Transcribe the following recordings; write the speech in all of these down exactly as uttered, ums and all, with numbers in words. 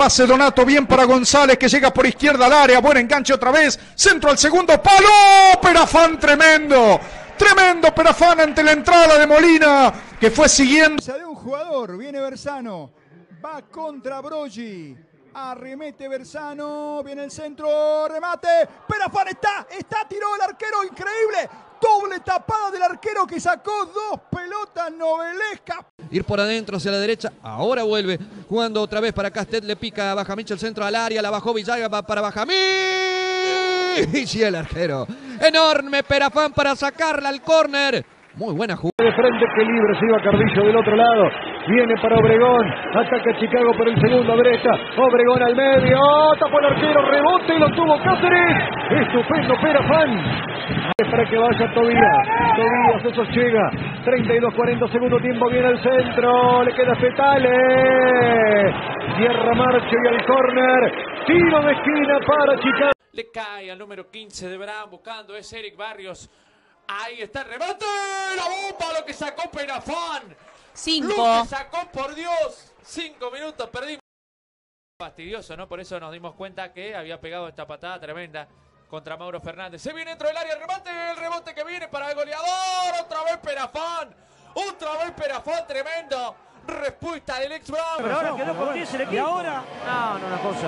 pase Donato, bien para González que llega por izquierda al área, buen enganche otra vez, centro al segundo palo, Perafán tremendo, tremendo Perafán ante la entrada de Molina que fue siguiendo. De un jugador, viene Berzano, va contra Broggi, arremete Berzano, viene el centro, remate, Perafán está, está, tiró el arquero, increíble, doble tapada del arquero que sacó dos pelotas novelescas. Ir por adentro hacia la derecha, ahora vuelve, jugando otra vez para Castet, le pica a Bajamich el centro al área, la bajó Villaga, va para Bajamich, y el arquero, enorme Perafán para sacarla al córner. Muy buena jugada. De frente que libre se iba Carrillo del otro lado. Viene para Obregón. Ataca Chicago por el segundo derecha. Obregón al medio. Tapó el arquero. Rebote y lo tuvo Cáceres. Estupendo Perafán. Para que vaya Tobías. Tobías, eso llega. treinta y dos cuarenta segundo tiempo. Viene el centro. Le queda Fetales. Cierra Marcho y al córner. Tiro de esquina para Chicago. Le cae al número quince de Verán buscando. Es Eric Barrios. Ahí está el remate, la bomba, lo que sacó Perafán. Cinco. Lo que sacó, por Dios. Cinco minutos, perdimos. Fastidioso, ¿no? Por eso nos dimos cuenta que había pegado esta patada tremenda contra Mauro Fernández. Se viene dentro del área el remate, el rebote que viene para el goleador. Otra vez Perafán. Otra vez Perafán, tremendo. Respuesta del ex Bravo. Pero ahora quedó con diez el equipo. ¿Y ahora? No, no, una cosa.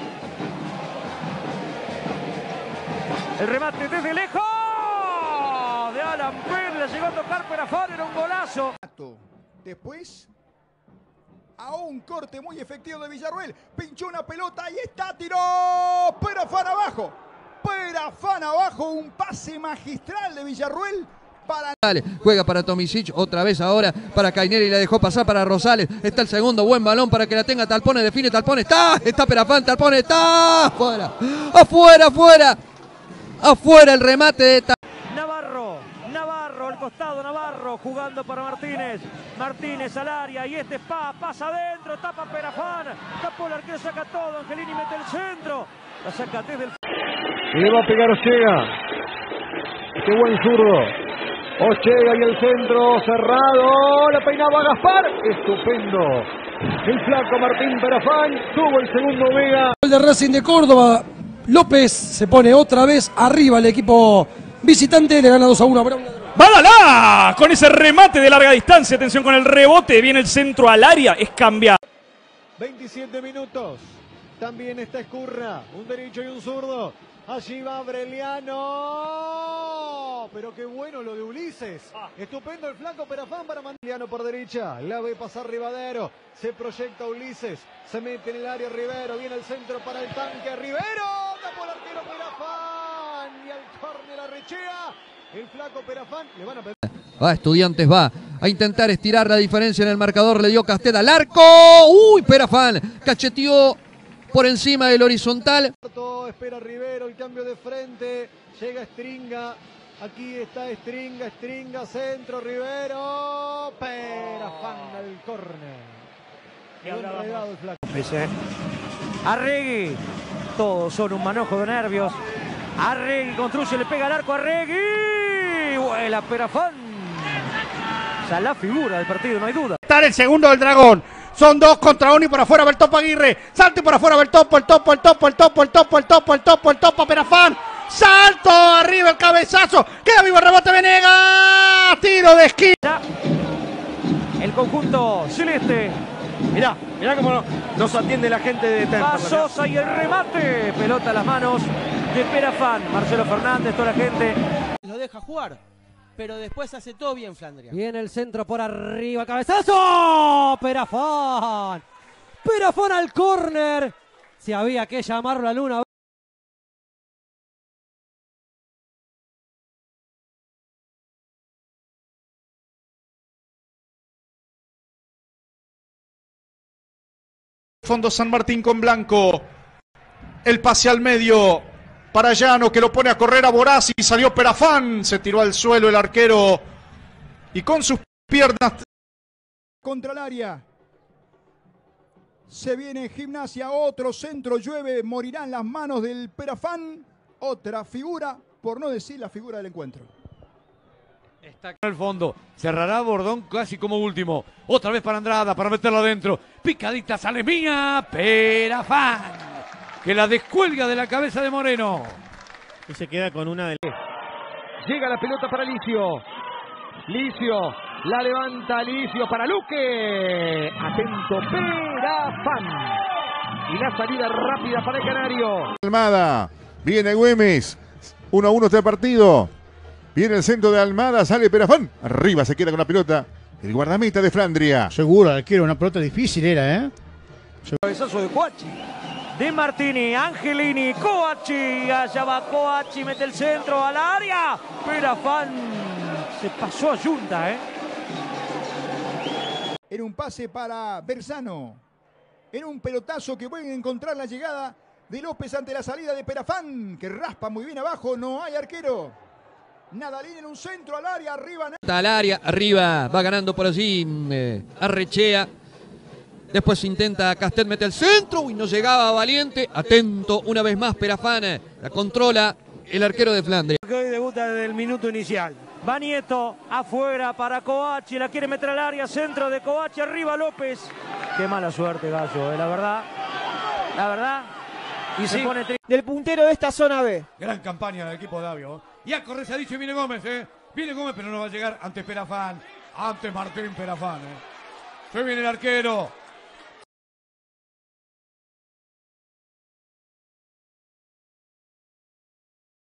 El remate desde lejos. De Alan Pérez, le llegó a tocar Perafán, era un golazo. Después, a un corte muy efectivo de Villarruel, pinchó una pelota, ahí está, tiró, Perafán abajo, Perafán abajo, un pase magistral de Villarruel. Para... Dale, juega para Tomisic, otra vez ahora para Caineri, la dejó pasar para Rosales, está el segundo, buen balón para que la tenga Talpones, define Talpones, está, está Perafán, Talpones, está, afuera, afuera, afuera, afuera el remate de Talpones. Al costado Navarro jugando para Martínez. Martínez al área y este pa, pasa adentro, tapa Perafán. Tapó el arquero, saca todo. Angelini mete el centro. La saca desde el. Y le va a pegar Ochega. Qué buen zurdo. Ochega y el centro cerrado. La peinaba Gaspar. Estupendo. El flaco Martín Perafán tuvo el segundo Vega. El de Racing de Córdoba. López se pone otra vez arriba el equipo visitante. Le gana dos a uno a Brown. ¡Badalá! Con ese remate de larga distancia, atención con el rebote, viene el centro al área, es cambiado. veintisiete minutos, también está Escurra, un derecho y un zurdo, allí va Breliano, pero qué bueno lo de Ulises, estupendo el flanco Perafán para Breliano por derecha, la ve pasar Rivadero, se proyecta Ulises, se mete en el área Rivero, viene el centro para el tanque, Rivero, tapó el arquero Perafán y al córner arrechea. El flaco Perafán, le van a pedir. Va, Estudiantes va a intentar estirar la diferencia en el marcador, le dio Castet al arco. Uy, Perafán cacheteó por encima del horizontal. Espera Rivero, el cambio de frente, llega Stringa, aquí está Stringa, Stringa, centro, Rivero, Perafán al córner. Quedó enredado el flaco. Arregui, todos son un manojo de nervios. Arregui construye, le pega al arco a Arregui. Vuela Perafán. O sea, la figura del partido, no hay duda. Está el segundo del Dragón. Son dos contra uno y por afuera Bertopo Aguirre. Salto y por afuera Bertopo, el topo, el topo, el topo, el topo, el topo, el topo, el topo, Perafán. Salto, arriba el cabezazo. Queda vivo el rebote Venegas. Tiro de esquina. El conjunto celeste. Mirá, mirá cómo nos atiende la gente de Temperley. Sosa y el remate. Pelota a las manos de Perafán. Marcelo Fernández, toda la gente. Lo deja jugar, pero después hace todo bien Flandria. Viene el centro por arriba, cabezazo. Perafán. Perafán al córner. Si había que llamarlo a Luna. Fondo San Martín con Blanco. El pase al medio para Llano que lo pone a correr a Borazzi. Salió Perafán. Se tiró al suelo el arquero. Y con sus piernas. Contra el área. Se viene Gimnasia. Otro centro. Llueve. Morirán las manos del Perafán. Otra figura. Por no decir la figura del encuentro. Está en el fondo. Cerrará Bordón casi como último. Otra vez para Andrada, para meterlo adentro. Picadita, sale mía. Perafán, que la descuelga de la cabeza de Moreno. Y se queda con una de... Llega la pelota para Licio. Licio, la levanta Licio para Luque. Atento, Perafán. Y la salida rápida para el Canario. Almada, viene Güemes. uno a uno este partido. Viene el centro de Almada, sale Perafán. Arriba se queda con la pelota el guardameta de Flandria. Seguro, arquero, una pelota difícil era, ¿eh? Cabezazo de Coachi. De Martini, Angelini, Coachi. Allá va Coachi, mete el centro al área. Perafán se pasó a Yunta, ¿eh? Era un pase para Berzano. Era un pelotazo que pueden encontrar la llegada de López ante la salida de Perafán, que raspa muy bien abajo. No hay arquero. Nadalín en un centro al área, arriba. Al área, arriba, va ganando por allí eh, Arrechea. Después intenta Castet, mete el centro y no llegaba Valiente. Atento una vez más Perafán, la controla el arquero de Flandria. Que hoy debuta desde el minuto inicial. Va Nieto, afuera para Coachi, la quiere meter al área, centro de Coachi, arriba López. Qué mala suerte, Gallo, eh, la verdad. La verdad. Y se pone del puntero de esta zona B. Gran campaña del equipo de Avio. Y a correr se ha dicho y viene Gómez, ¿eh? Viene Gómez, pero no va a llegar ante Perafán. Ante Martín Perafán, ¿eh? Se viene el arquero.